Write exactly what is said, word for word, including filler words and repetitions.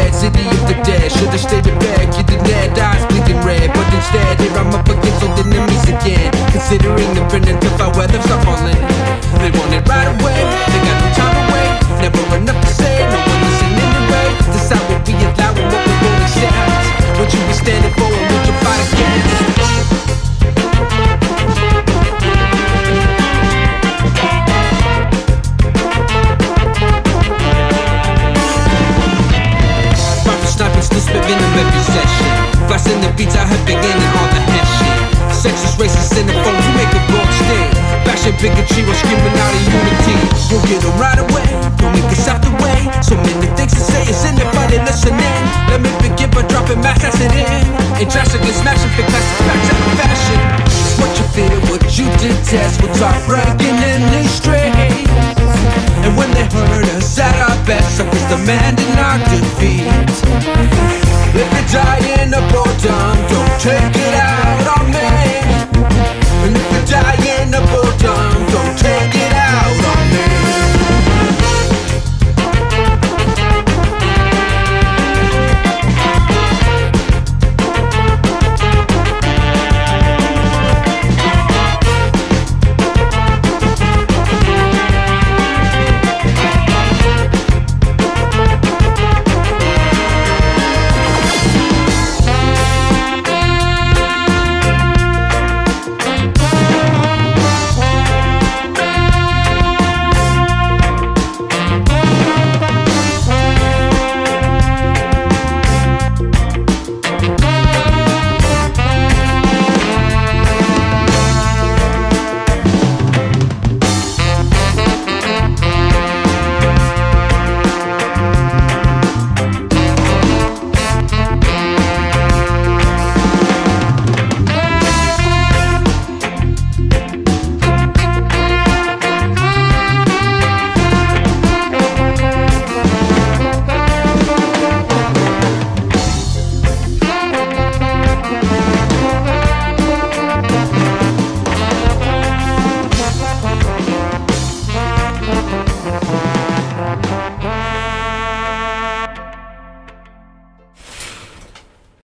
red, city of the dead. Should've stayed in bed, getting dead, eyes bleeding red. But instead, here I'm up against old enemies again. Considering the friend until our weather start falling. They want it right away, they got no time to wait. Never enough to say, no one listen anyway. Decide what we allow and what we won't accept. What you be standing for and what you fight against. Spitting them every session, blasting the beats I have beginning all the head shit. Sexist, racist, xenophobe, you make a broad stand. Bashing bigotry while screaming out of unity. You'll get them right away, don't make us out the way. So many things to say, it's in the body, listen in. Let me begin by dropping mass acid in. And drastically smashing big classic facts out of fashion. It's what you feel, what you detest, what's our breaking in these streets. And when they hurt us at our best, suckers demanding our defeat. If you're dying of boredom, don't take it